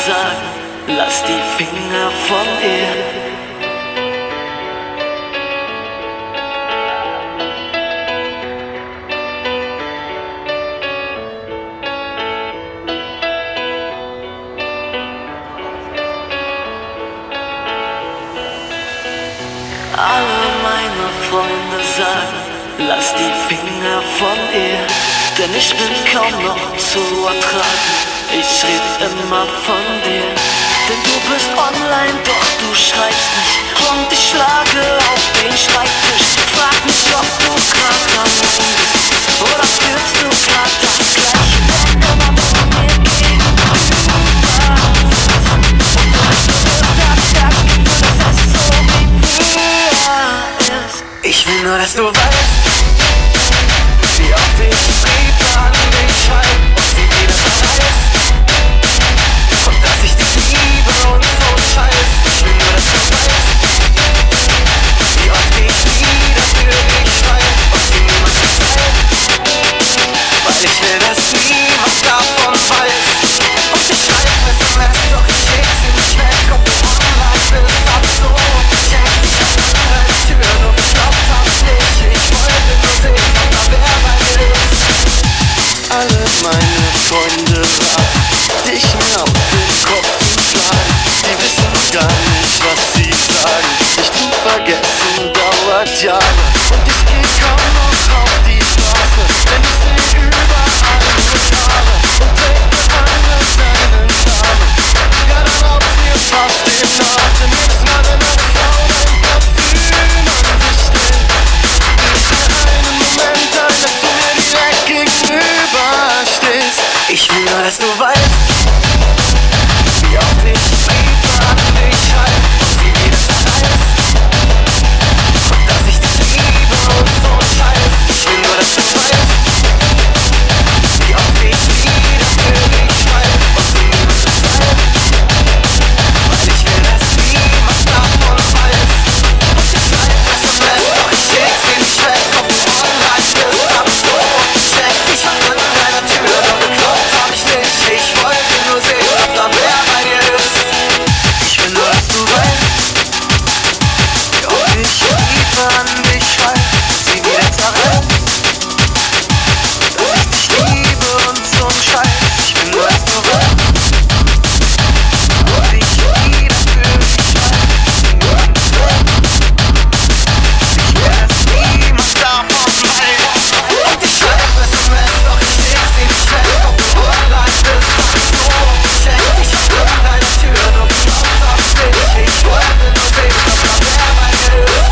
sagen, lass die Finger von ihr. Alle meine Freunde sagen, lass die Finger von ihr, denn ich bin kaum noch zu ertragen. Ich red immer von dir, denn du bist online, doch du schreibst nicht. Und ich schlage auf den Schreibtisch, frag mich, ob du grad am Ende bist, oder fühlst du grad das Gleiche? Immer von mir gegenüber. Und du spürst das Gefühl, dass es so wie früher ist. Ich will nur, dass du weißt, wie oft ich Briefe an dich schreibe und sie wieder verreißt. Und dass ich dich liebe und so scheiß. Ich will nur, dass du weißt, wie oft ich Lieder für dich schreibe und sie niemand verzeiht. Weil ich will, dass niemand davon weiß. Und ich schreibe SMS, doch ich schick sie nicht weg. Ob du online bist, hab so check dich an deine Tür, nur geglaubt hab's nicht. Ich wollte nur sehen, ob da wer bei mir ist. Alle meine Freunde raten, dich mir auf den Kopf zu schlagen. Die wissen gar nicht, was sie sagen. Dich zu vergessen dauert Jahre. Und ich geh kaum noch auf die Straße, denn ich seh überall nur Haare und denke an seinen Namen. Ja, dann raubt mir fast den Atem. Jedes Mal, wenn eine Frau mein Parfüm an sich stellt, ich mir einen Moment ein, dass du mir direkt gegenüber stehst. Ich will nur, dass du weißt, wie oft ich Briefe an dich schreibe und sie wieder zerreißt. Und dass ich dich liebe und so ein Scheiß. Ich will nur, dass du weißt, wie oft ich Lieder für dich schreibe und sie niemand verzeiht. Weil ich will, dass niemand davon weiß. Und ich schreibe SMS, doch ich schick sie nicht weg. Ob du online bist, hab ich so gecheckt. Ich war an deiner Tür, doch geglaubt hab ich nicht. Ich wollte nur sehen, ob da wer bei dir ist. Ich will nur, dass du weißt, wie oft ich Briefe an dich schreibe, sie wieder zerreißt. Dass ich dich liebe und so ein Scheiß. Ich will nur, dass du weißt, wie oft ich Lieder für dich schreibe, sie niemand verzeiht. Ich will, dass niemand davon weiß. Und ich schreibe SMS, doch ich schick sie nicht weg. Ob du online bist, hab ich so gecheckt. Ich hab an deiner Tür, doch geglaubt hab's nicht. Ich wollte nur sehen, ob da wer bei mir ist.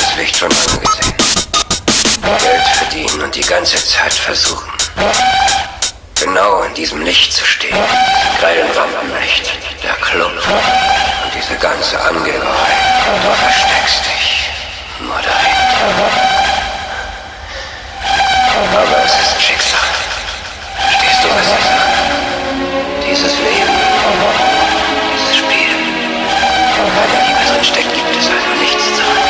Geld verdienen und die ganze Zeit versuchen, genau in diesem Licht zu stehen. Grellen Rampenlicht, der Club und diese ganze Angeberei. Du versteckst dich nur dahinter. Aber es ist Schicksal. Verstehst du, was ich sage? Dieses Leben, dieses Spiel. Wenn keine Liebe drin steckt, gibt es also nichts zu tun.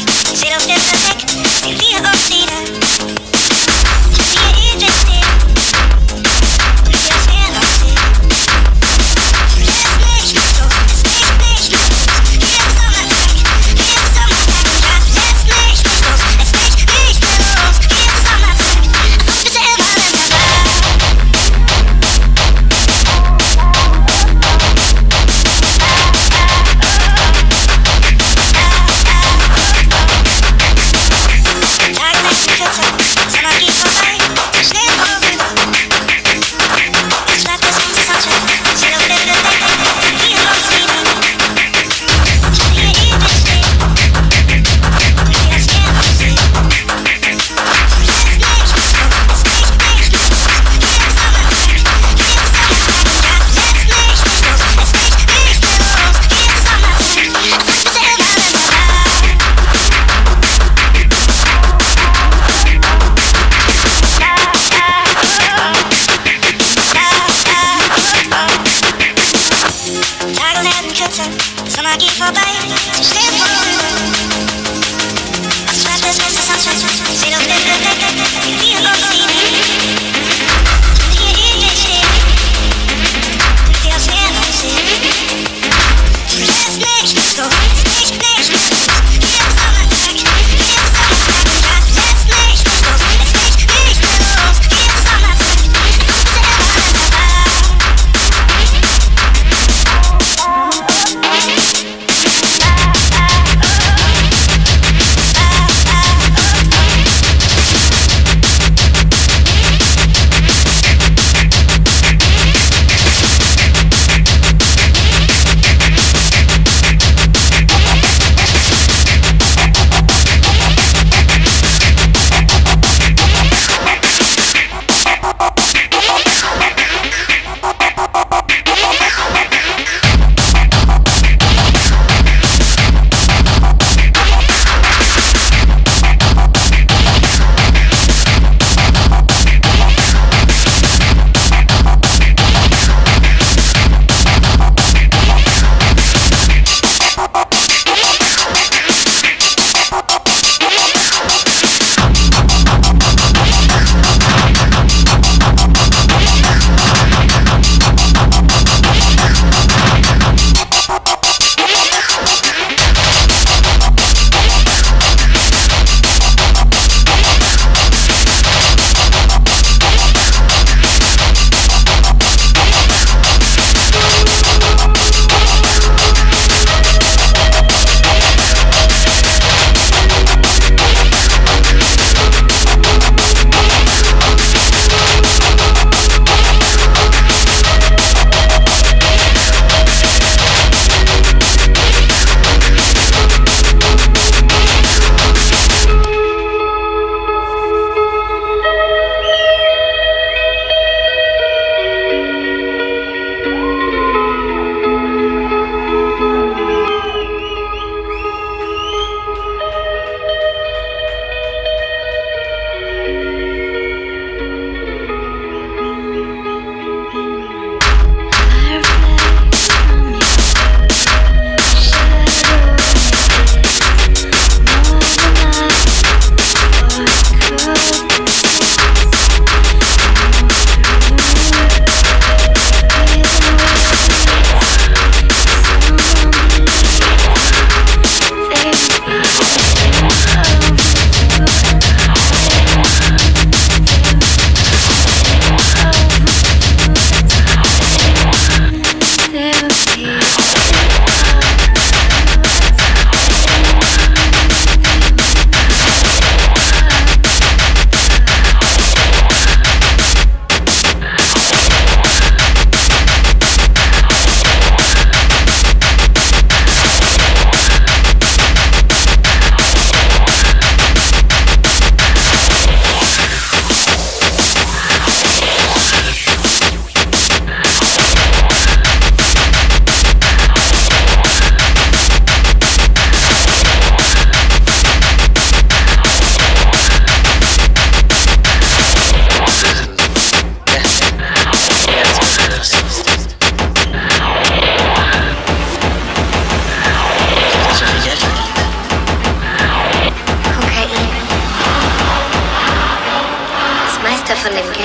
Steht auf dem Verdeck, sehen wir uns wieder. Wir EJ stehen, und wir schnell aufstehen. Lass mich los, lass mich los. Hier ist Sommertag, ja, lass mich los, lass mich los. Hier ist Sommertag, auf uns bist du immer besser da. Tage werden kürzer.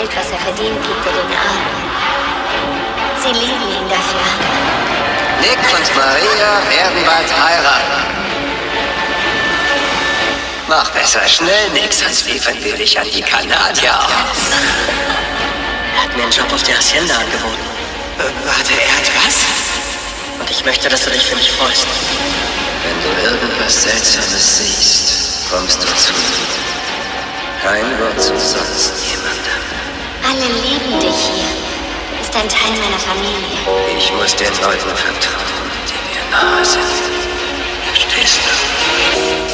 Geld, was er verdient, gibt er den Armen. Sie lieben ihn dafür. Nick und Maria werden bald heiraten. Mach besser schnell, Nick, sonst liefern wir dich an die Kanadier aus. Er hat mir einen Job auf der Hacienda angeboten. Warte, er hat was? Und ich möchte, dass du dich für mich freust. Wenn du irgendwas Seltsames siehst, kommst du zu mir. Kein Wort zu sonst jemandem. Alle lieben dich hier. Du bist ein Teil meiner Familie. Ich muss den Leuten vertrauen, die mir nahe sind. Verstehst du?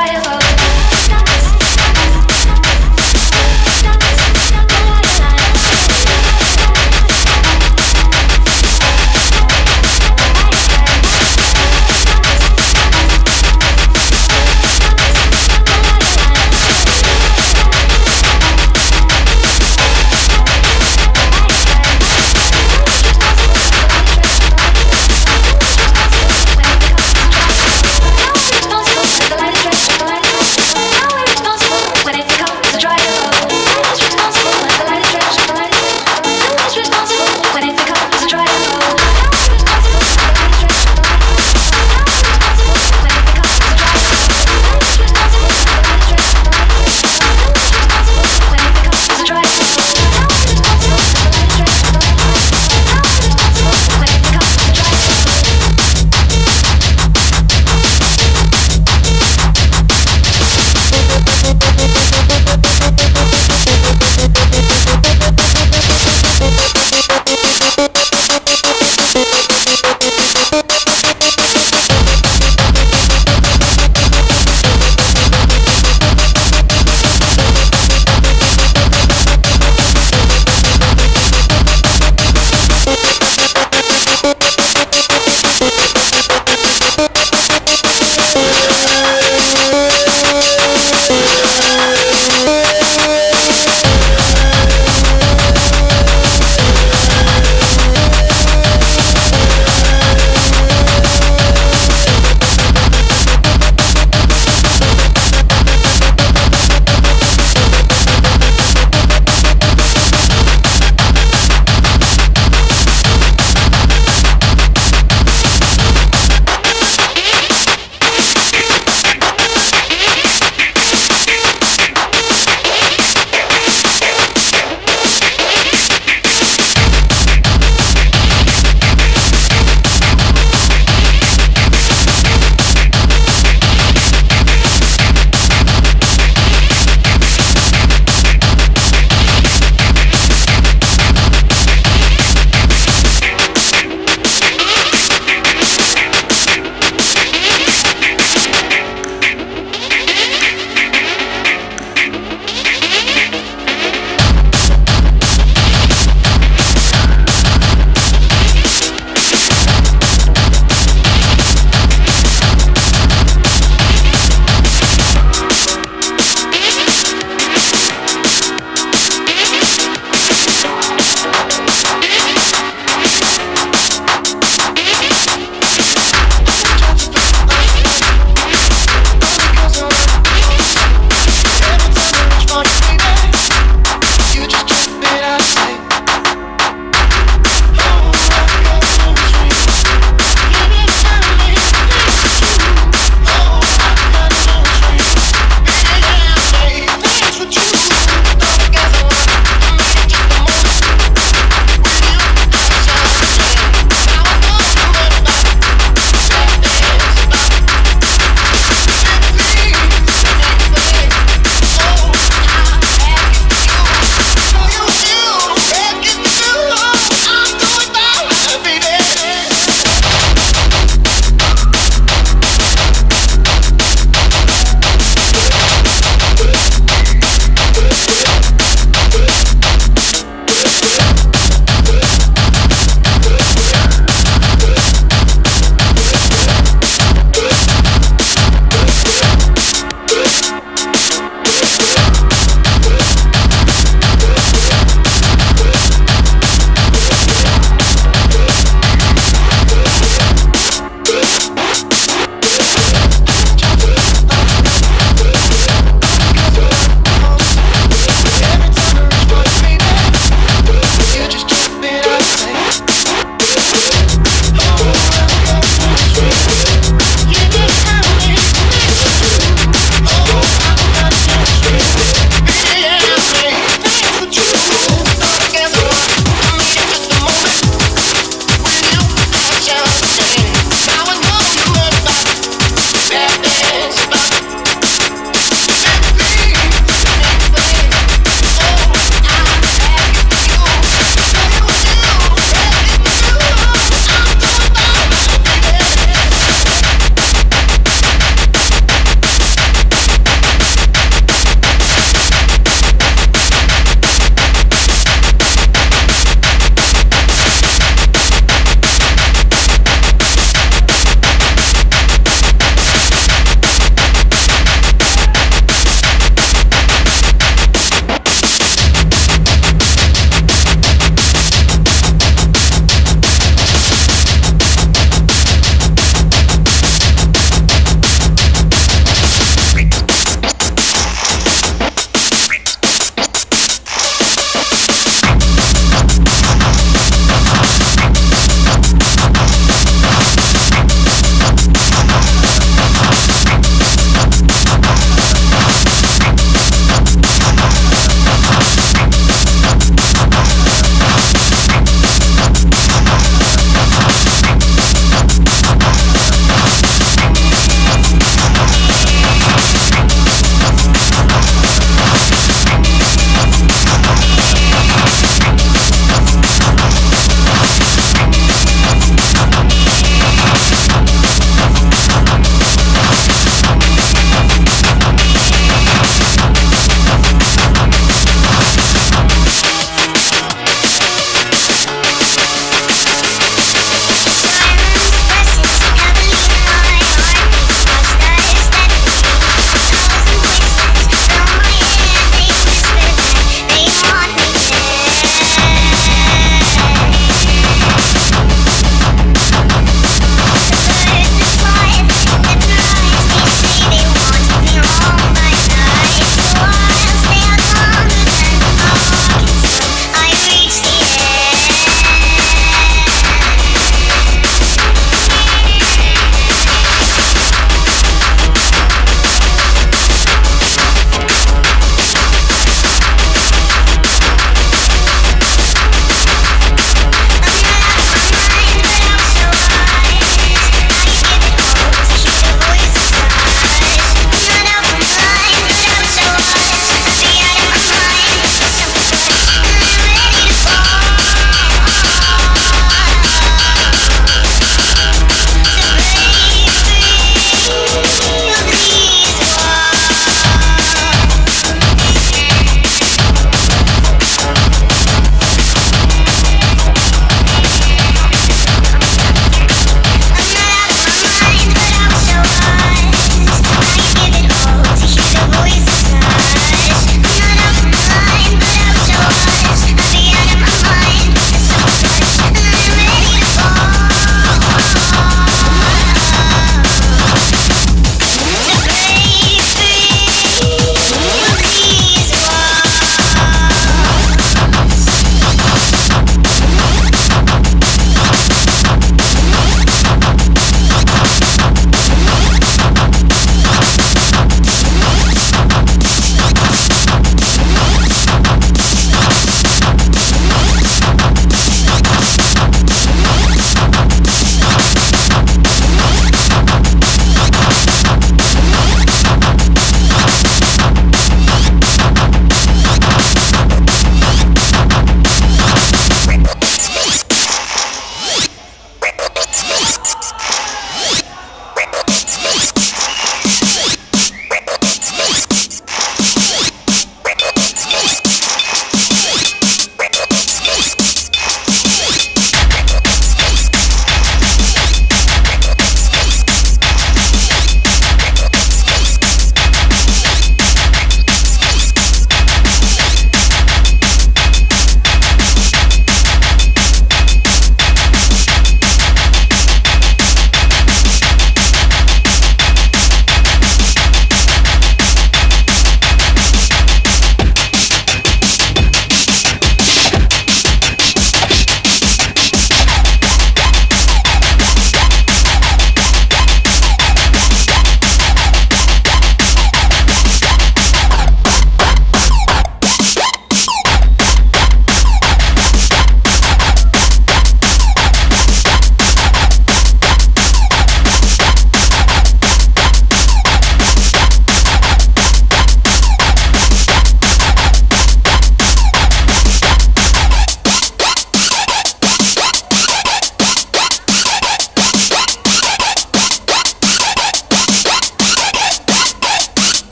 Light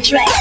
track.